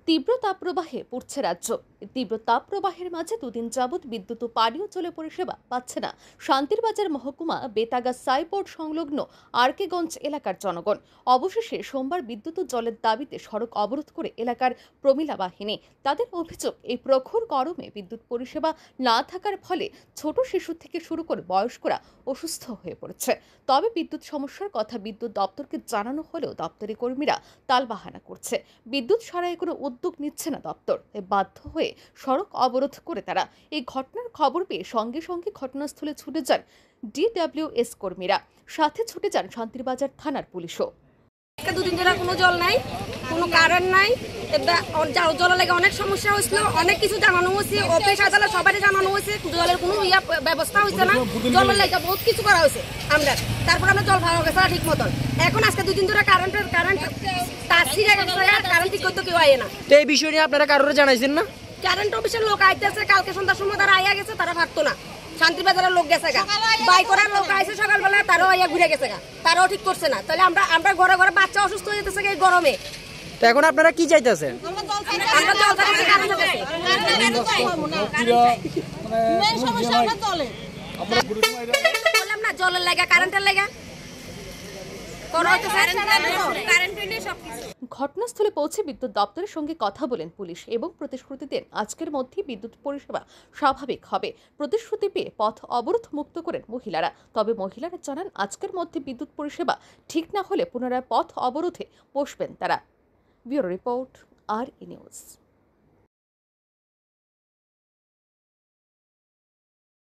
তীব্র তাপপ্রবাহে পড়ছে রাজ্য। তীব্র তাপপ্রবাহের মাঝে দুদিন যাবৎ বিদ্যুৎ ও পানীয় জলের পরিষেবা পাচ্ছে না শান্তিরবাজার মহকুমা বেতাগা সাইবোর্ড সংলগ্ন আরকেগঞ্জ এলাকার জনগণ। অবশেষে সোমবার বিদ্যুৎ ও জলের দাবিতে সড়ক অবরোধ করে এলাকার প্রমিলা বাহিনী। তাদের অভিযোগ, এই প্রখর গরমে বিদ্যুৎ পরিষেবা না থাকার ফলে ছোট শিশু থেকে শুরু করে বয়স্করা অসুস্থ হয়ে পড়েছে। তবে বিদ্যুৎ সমস্যার কথা বিদ্যুৎ দপ্তরকে জানানো হলেও দপ্তরি কর্মীরা তালবাহানা করছে। বিদ্যুৎ সরাইয়ে কোনো উদ্যোগ নিচ্ছে না দপ্তর। বাধ্য হয়ে সড়ক অবরোধ করে তারা। এই ঘটনার খবর পেয়ে সঙ্গে সঙ্গে ঘটনাস্থলে ছুটে যান ডিডব্লিউএস কর্মীরা, সাথে ছুটে যান শান্তিরবাজার থানার পুলিশও। দুদিন ধরে কোনো জল নাই, কোনো কারেন্ট নাই, জলের লাগে অনেক সমস্যা হয়েছিল, অনেক কিছু জানানো হয়েছে, অফিস আদালত সবাই জানানো হয়েছে, জলের কোনো ব্যবস্থা হয়েছে না, জলের লাগে বহুত কিছু করা হয়েছে আমরা, তারপর আমরা জল পাওয়া গেছে ঠিক মতন। এখন আজকে দুদিন ধরে কারেন্ট ঠিক করতে কেউ আয় না। তো এই বিষয় নিয়ে আপনারা কারোর জানাইছেন না? কারেন্ট অফিসের লোক আইতেছে, কালকে সন্ধ্যার সময় তারা আইয়া গেছে, তারা ভাবতো না। শান্তিবাজারের লোক গেছে গা, বাই করার লোক আইছে সকালবেলা, তারাও আইয়া ঘুরে গেছে গা, তারাও ঠিক করছে না। তাহলে আমরা ঘরে ঘরে বাচ্চা অসুস্থ হয়ে যেতেছে এই গরমে। তো এখন আপনারা কি চাইতেছেন? আমরা জল চাইতেছি, কারেন্ট চাইতেছি। বললাম না, জলের লাগা, কারেন্টের লাগা। ঘটনাস্থলে পৌঁছে বিদ্যুৎ দপ্তরের সঙ্গে কথা বলেন পুলিশ এবং প্রতিশ্রুতি দেন আজকের মধ্যেই বিদ্যুৎ পরিষেবা স্বাভাবিক হবে। প্রতিশ্রুতি পেয়ে পথ অবরোধ মুক্ত করেন মহিলারা। তবে মহিলারা জানান, আজকের মধ্যে বিদ্যুৎ পরিষেবা ঠিক না হলে পুনরায় পথ অবরোধে বসবেন তারা। ব্যুরো রিপোর্ট, আর ই নিউজ।